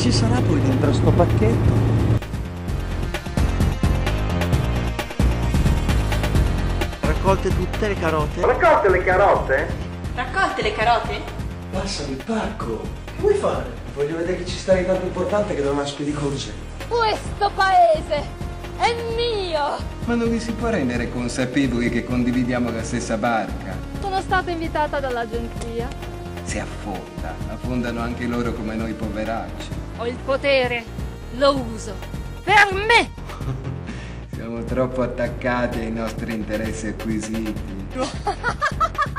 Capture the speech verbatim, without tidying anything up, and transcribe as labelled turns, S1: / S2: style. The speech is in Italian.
S1: ci sarà poi dentro sto pacchetto? Raccolte tutte le carote?
S2: Raccolte le carote?
S3: Raccolte le carote?
S1: Passami, Parco. Che vuoi fare? Voglio vedere che ci stai tanto importante che do una spedi con sé.
S4: Questo paese è mio!
S5: Ma non vi si può rendere consapevoli che condividiamo la stessa barca?
S4: Sono stata invitata dall'agenzia.
S5: Si affonda, affondano anche loro come noi poveracci.
S4: Ho il potere, lo uso. Per me!
S5: Siamo troppo attaccati ai nostri interessi acquisiti.